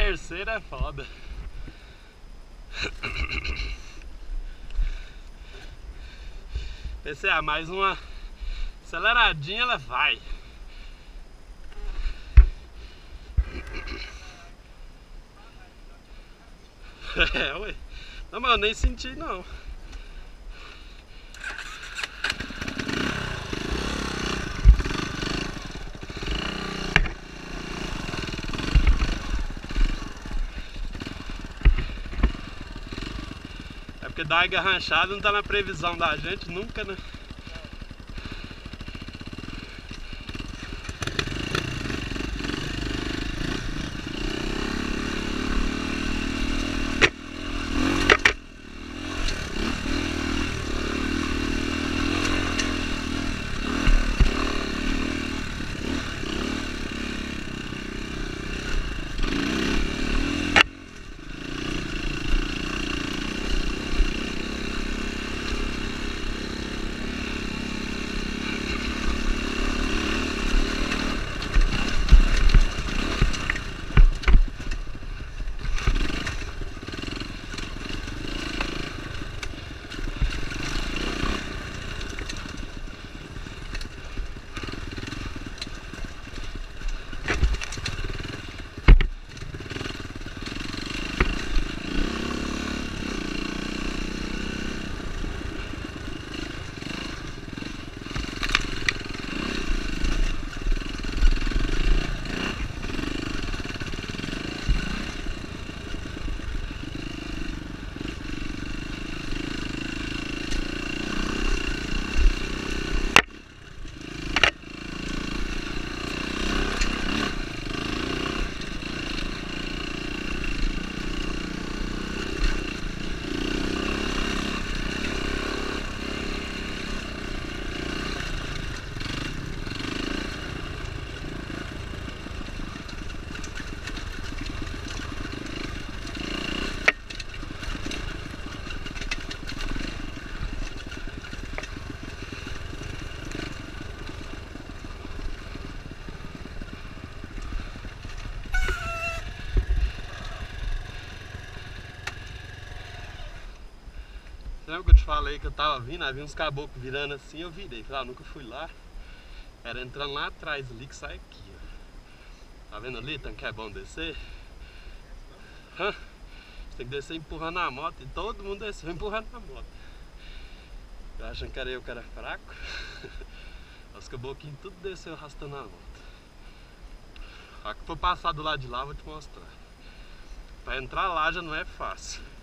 terceira é foda. Esse é mais uma aceleradinha, ela vai. É, ué. Não, mas eu nem senti não. É porque dar garranchada não tá na previsão da gente nunca, né? Lembra que eu te falei que eu tava vindo, havia uns caboclos virando assim, eu virei. Falei, nunca fui lá. Era entrando lá atrás ali que sai aqui, ó. Tá vendo ali, tanto que é bom descer? Você tem que descer empurrando a moto e todo mundo desceu empurrando a moto. Eu achando que era eu que era fraco. Os caboclinhos tudo desceu arrastando a moto. A que for passar do lado de lá, eu vou te mostrar. Pra entrar lá já não é fácil.